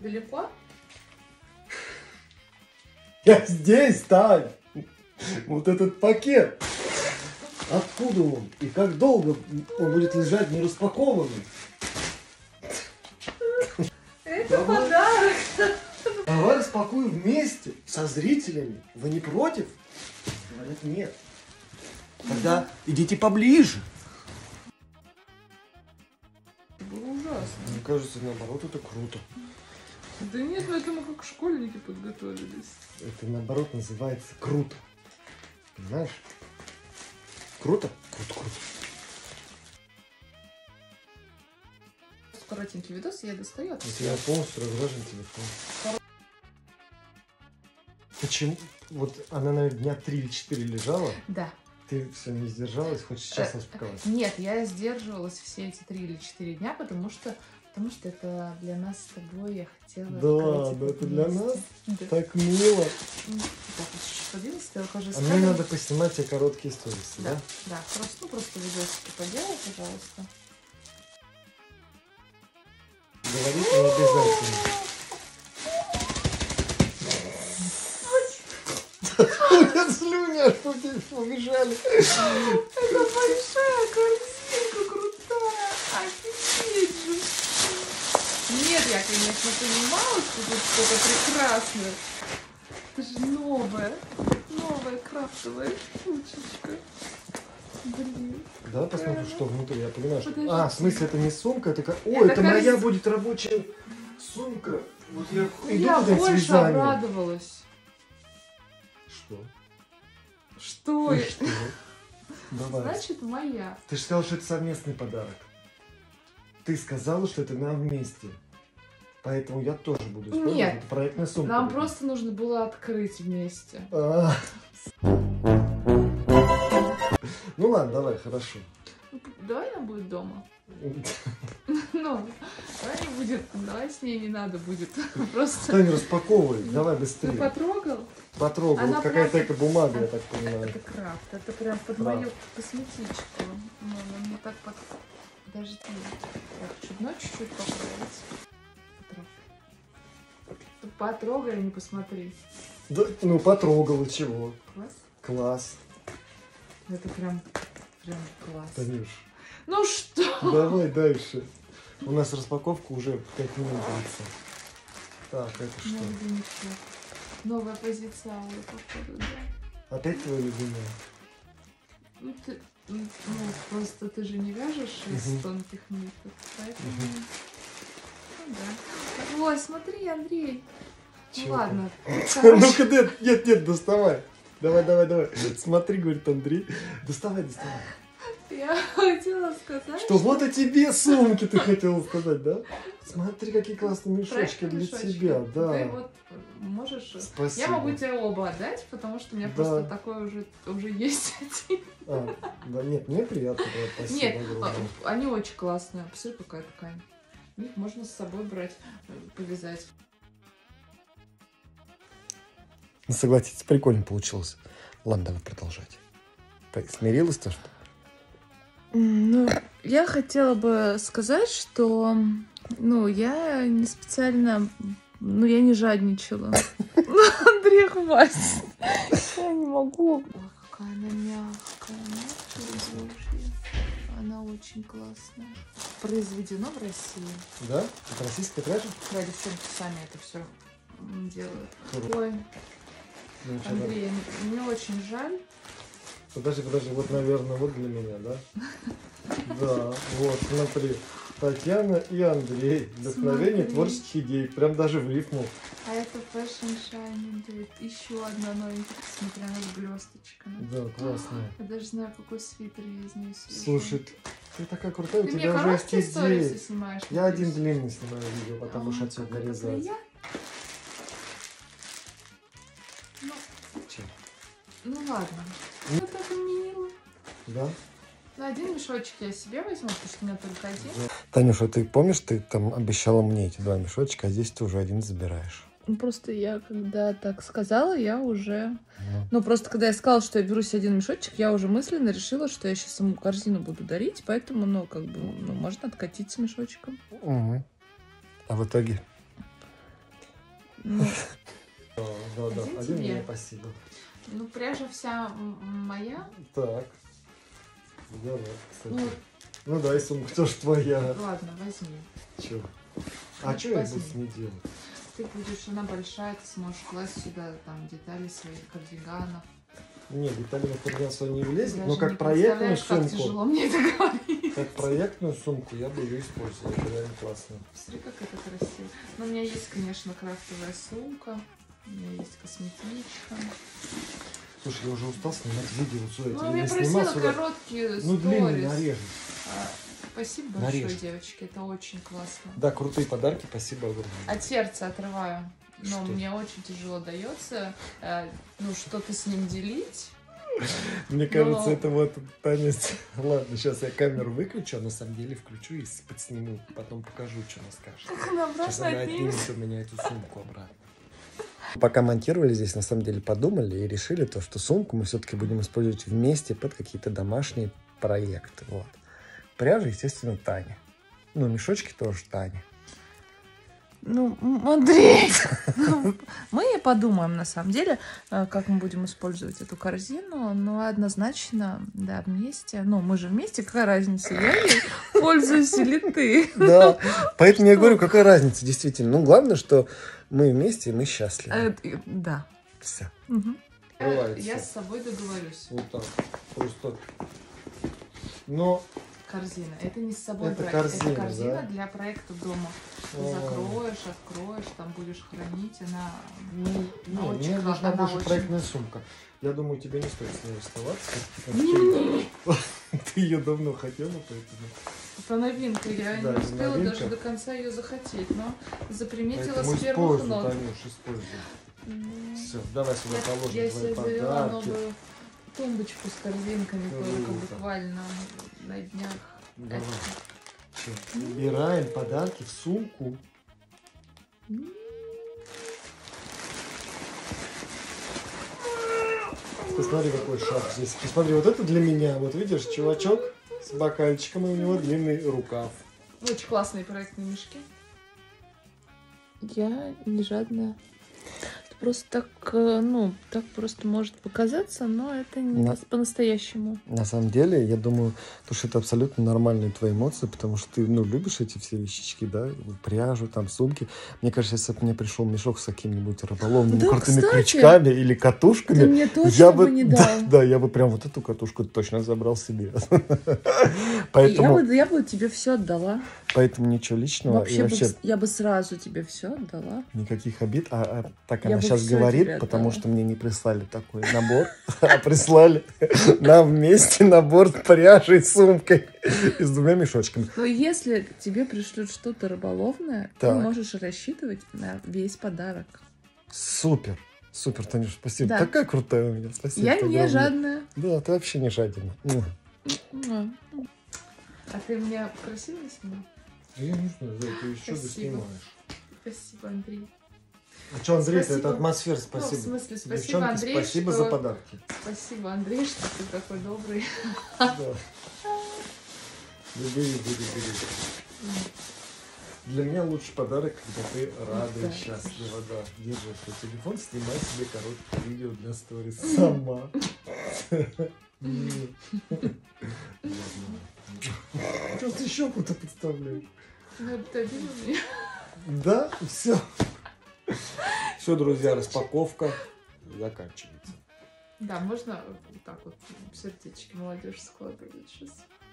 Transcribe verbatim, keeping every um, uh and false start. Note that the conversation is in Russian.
далеко? Я здесь, Тань! Вот этот пакет. Откуда он? И как долго он будет лежать нераспакованный? Это Давай. подарок. Давай распакуем вместе со зрителями. Вы не против? Говорят, нет. Тогда идите поближе. Это было ужасно. Мне кажется, наоборот, это круто. Да нет, ну это мы как школьники подготовились. Это, наоборот, называется круто. Понимаешь? Круто? Круто, круто. Коротенький видос, я достаю. У тебя полностью разряжен телефон. Почему? Вот она, наверное, дня три или четыре лежала. Да. Ты все не сдержалась, хочешь сейчас распаковать? Нет, я сдерживалась все эти три или четыре дня, потому что, потому что это для нас с тобой, я хотела... Да ладно, это для нас? Да. Так мило. Так, вот чуть-чуть подвинулась, ты уже А мне надо поснимать тебе короткие сторисы, да? Да, да, просто, ну, просто видосики поделай, пожалуйста. Говорить не обязательно. У меня слюни аж побежали. Это большая корзинка крутая. Офигеть же. Нет, я, конечно, понимала, что тут что-то прекрасное. Это же новая, новая крафтовая штучечка. Блин. Давай посмотрим, что внутри. Я понимаю, что... Подожди. А, в смысле, это не сумка, это как... О, Это это моя корз- будет рабочая сумка. Вот я иду Я туда с больше вязанием. обрадовалась. Что? Что? И что? Давай. Значит, моя. Ты же сказал, что это совместный подарок. Ты сказала, что это нам вместе. Поэтому я тоже буду использовать. Нет. Это проектная сумка. Нам будет. просто нужно было открыть вместе. А. Ну ладно, давай, хорошо. Ну, давай она будет дома. Ну, давай не будет, давай с ней не надо будет. Просто... Тань, распаковывай, давай Ты быстрее. потрогал? Потрогай, Она вот какая-то прям- эко-бумага, я так понимаю. Это крафт, это прям под Крафт. мою косметичку. Ну, она мне так под... Подожди. Я хочу дно чуть-чуть поправить. Потрогай. Ты потрогай, а не посмотри. Да, ну, потрогал, и чего? Класс? Класс. Это прям, прям класс. Танюш, Ну что? давай дальше. У нас распаковка уже пять минут длится. Так, это что? Новый дневничок. Новая позиция Аллы, походу, да. Опять твоя любимая? Ну, ты, ну, просто ты же не вяжешь из Мгм. тонких ниток, поэтому... Мгм. Ну да. Ой, смотри, Андрей. Ну Чего ладно. Ну-ка, нет, нет, нет, доставай. Давай, давай, давай. Смотри, говорит Андрей. Доставай, доставай. Я хотела сказать, Что вот о тебе сумки ты хотела сказать, да? Смотри, какие классные мешочки проектные для мешочки. тебя, Ты да. вот можешь... Спасибо. Я могу тебе оба отдать, потому что у меня Да. просто такой уже, уже есть один. А, да, нет, мне приятно, да, спасибо Нет, огромное. а, они очень классные. Посмотри, какая ткань. Их можно с собой брать, э, повязать. Ну, согласитесь, прикольно получилось. Ладно, давай продолжать. Смирилась то, что? Ну, я хотела бы сказать, что, ну, я не специально, ну, я не жадничала. Андрей, хватит. Я не могу. Ой, какая она мягкая, мягкая, божья. Она очень классная. Произведено в России. Да? Это российская пряжа? Да, девчонки сами это все делают. Круто. Ой, Ну, что, Андрей, мне очень жаль. Подожди, подожди, вот, наверное, вот для меня, да? Да, вот, смотри. Татьяна и Андрей. Вдохновение Смотри. творческих идей. Прям даже в рифму. А это Fashion Shine идет. Еще одна новенькая, смотри, она с блесточками. Да, классная. Я даже знаю, какой свитер я из нее свяжу. Слушай, ты такая крутая, у ты мне тебя уже есть короткие сторисы идеи. снимаешь? Я один надеюсь? длинный снимаю видео, потому что А, отсюда как это нарезать. приятно. Ну, Чем? ну ладно. Ну. Вот так мило. Да? Ну, один мешочек я себе возьму, потому что у меня только один. Танюша, ты помнишь, ты там обещала мне эти два мешочка, а здесь ты уже один забираешь. Ну, просто я, когда так сказала, я уже... Ну. Ну, просто когда я сказала, что я беру себе один мешочек, я уже мысленно решила, что я сейчас саму корзину буду дарить, поэтому, ну, как бы, ну, можно откатиться мешочком. Угу. А в итоге? Ну, Да, да, да. Один Один тебе. мне, спасибо. ну, пряжа вся м- моя. Так. Давай, кстати. Ну, Ну да, и сумка тоже твоя. ладно, возьми. Чё? А что я Возьми. буду с ней делать? Ты будешь, она большая, ты сможешь класть сюда там детали своих кардиганов. Нет, детали на кардиган свой не влезет, Даже но как не проектную представляешь, как сумку. тяжело мне это говорить. Как проектную сумку я бы ее использовал. Это реально классно. Смотри, как это красиво. Но у меня есть, конечно, крафтовая сумка. У меня есть косметичка. Слушай, я уже устал снимать видео. Все, Ну, я я не просила снимал сюда. короткие Ну, длинный сторис. нарежешь. А, Спасибо большое, Нарежь. девочки. Это очень классно. Да, крутые подарки, спасибо огромное. От сердца отрываю. Но Что? мне очень тяжело дается, э, ну, что-то с ним делить. Мне кажется, Но- это вот танец. Ладно, сейчас я камеру выключу, а на самом деле включу и подсниму. Потом покажу, что она скажет. Как она Сейчас обратно она отнимет. отнимет у меня эту сумку обратно. Пока монтировали здесь, на самом деле подумали и решили то, что сумку мы все-таки будем использовать вместе под какие-то домашние проекты. Вот. Пряжа, естественно, Таня. Ну, мешочки тоже Таня. Ну, м, Андрей, ну, мы подумаем, на самом деле, э, как мы будем использовать эту корзину, но однозначно, да, вместе. Ну, мы же вместе, какая разница, я ей пользуюсь или ты? Да, поэтому я Что? говорю, какая разница, действительно. Ну, главное, что мы вместе, и мы счастливы. Э, э, Да. Все. Мгм. Бывает Я всё. с собой договорюсь. Вот так. Просто. Но Корзина. Это не с собой Это брать. корзина, это корзина да? для проекта дома. Ты О. закроешь, откроешь, там будешь хранить. Она, ну, она не, очень мне кла- нужна она больше очень- проектная сумка. Я думаю, тебе не стоит с ней расставаться. Не-не-не. Ты ее давно хотела, поэтому. Это новинка. Я Да, не это успела новинка. даже до конца ее захотеть, но заприметила Поэтому с первых используй, нот. Танюш, используй. М, Все, давай сюда Я, положим я твои себе завела подарки. новую тумбочку с корзинками только Круто. буквально на днях. Давай. Это- Всё, убираем подарки в сумку. М, Посмотри, какой шаг здесь. Посмотри, вот это для меня. Вот видишь, чувачок с бокальчиком, и у него длинный рукав. Очень классные проектные мешки. Я не жадная. Это просто так, э, ну, так просто может показаться, но это не Да. по-настоящему. На самом деле, я думаю, то, что это абсолютно нормальные твои эмоции, потому что ты, ну, любишь эти все вещички, да, пряжу, там, сумки. Мне кажется, если бы мне пришел мешок с какими-нибудь рыболовными Да, крутыми кстати. крючками или катушками, Ты мне точно я бы не дал. да, да, я бы прям вот эту катушку точно забрал себе. Я Поэтому, бы, я бы тебе все отдала. поэтому ничего личного. И Вообще, бы вообще б- я бы сразу тебе все отдала. никаких обид. А, а так Я она бы сейчас всё говорит, тебе потому отдала. что мне не прислали такой набор, а прислали нам вместе набор с пряжей, сумкой и с двумя мешочками. Но если тебе пришлют что-то рыболовное, ты Так. можешь рассчитывать на весь подарок. Супер. Супер, Танюш, спасибо. Да. Такая крутая у меня. Спасибо. Я тебе не огромное. жадная. Да, ты вообще не жадина. Муа. М. А ты меня красиво снял? Я не знаю, Зай, ты еще Спасибо. снимаешь. Спасибо, Андрей. А что, Андрей, Спасибо. это атмосфера, Ну, в спасибо. смысле, спасибо, Девчонки, Андрей, спасибо что- за подарки. Спасибо, Андрей, что ты такой добрый. Да. Люби, люби, люби, люби. Для меня лучший подарок, когда ты рада Да. и счастлива, да. Держи свой телефон, снимай себе короткое видео для сторис сама. Что ты щеку-то подставляешь? Ну, ты обидел меня? Да, все. Все, друзья, распаковка заканчивается. Да, можно вот так вот сердечки молодежь складывать сейчас.